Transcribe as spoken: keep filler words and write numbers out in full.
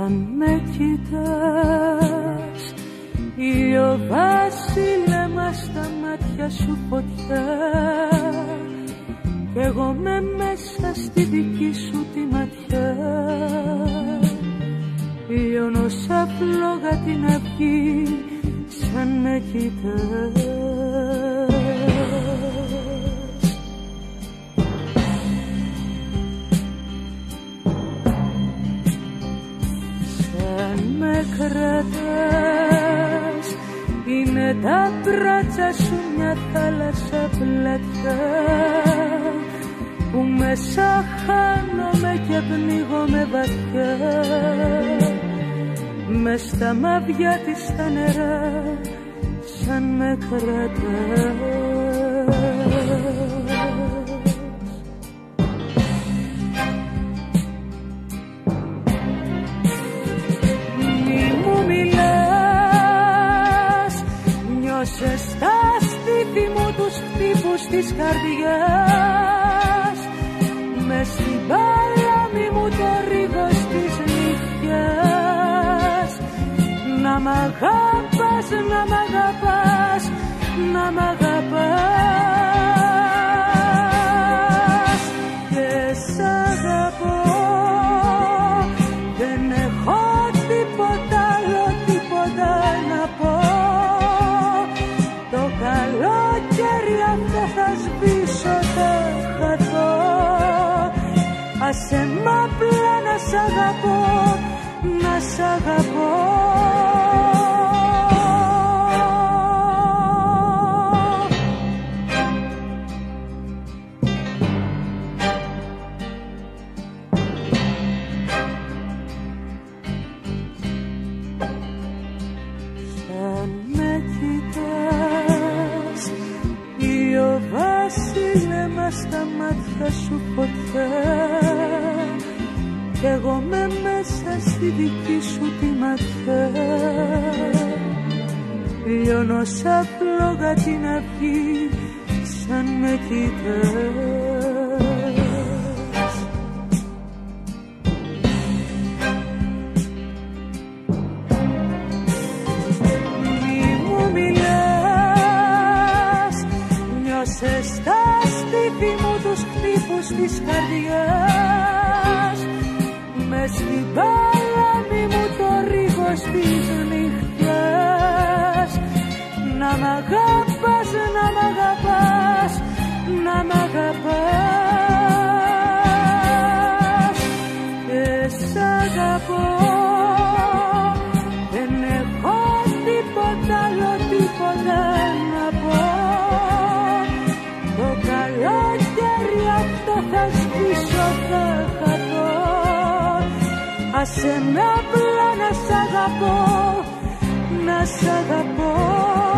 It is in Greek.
Αν με κοιτάς, ηλιοβάσιλεμα στα μάτια σου φωτιά, κι εγώ με μέσα στη δική σου τη ματιά. Λιώνω σαν φλόγα την αυγή, σαν με κοιτάς. Σαν με κρατάς, είναι τα μπράτσα σου μια θάλασσα πλατιά, που μέσα χάνομαι και πνίγομαι βαθιά. Μες στα μαύια της τα νερά, σαν με κρατάς. Μη μου μιλάς, νιώσες στα στήθη μου τους χτύπους της καρδιάς, μες στην παλάμη μου το ρίγος της νύχτιας. Να μ' αγαπάς, να μ' αγαπάς, να μ' αγαπάς. Και σ' αγαπώ, δεν έχω τίποτα άλλο, τίποτα να πω. Το καλοκαίρι αυτό θα σβήσω, θα χαθώ. Άσε μ' απλά να σ' αγαπώ, να σ' αγαπώ. Σαν με κοιτάς, ηλιοβάσιλεμα στα μάτια σου φωτιά, κι εγώ με μέσα στη δική σου τη ματιά. Λιώνω σαν φλόγα την αυγή, σαν με κοιτάς. Μη μου μιλάς, νιώσες στα στήθη μου τους χτύπους της καρδιάς, μες στην παλάμη μου το ρίγος της νύχτιας. Να μ' αγαπάς, να μ' αγαπάς, να μ' αγαπάς. Και σ' αγαπώ, δεν έχω τίποτα άλλο, τίποτα να πω. Το καλοκαίρι αυτό θα σβήσω, θα χαθώ. Άσε με απλά να σ' αγαπώ, να σ' αγαπώ.